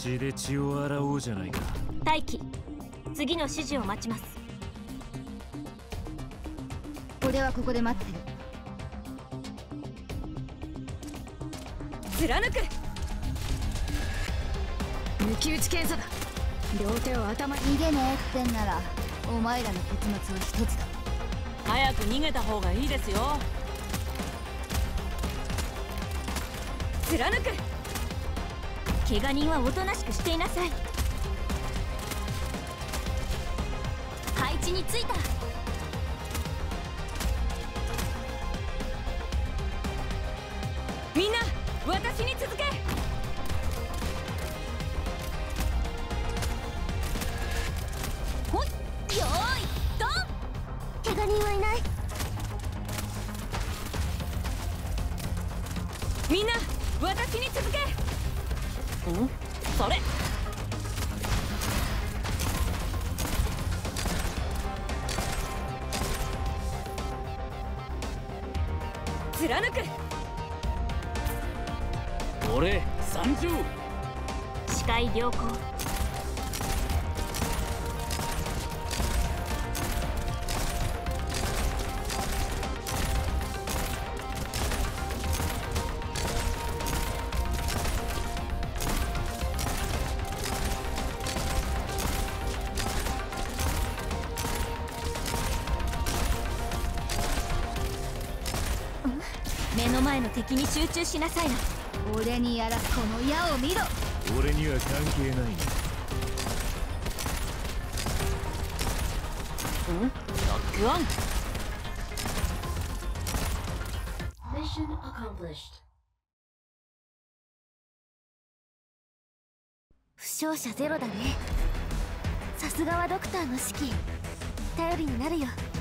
血で血を洗おうじゃないか。 待機。次の指示を待ちます。 俺はここで待ってる。 貫く。 抜き打ち検査だ。両手を頭に。逃げねえってんならお前らの結末は一つだ。 早く逃げた方がいいですよ。貫く。怪我人はおとなしくしていなさい。配置についた。みんな私に続け。ほい、よーいドン。怪我人はいない。みんな私に続け。ん？それ。貫く。 俺参上。 視界良好。目の前の敵に集中しなさいな。 俺にやらこの矢を見ろ。 俺には関係ない。 ロックオン。 Mission accomplished. 負傷者ゼロだね。さすがはドクターの指揮頼りになるよ。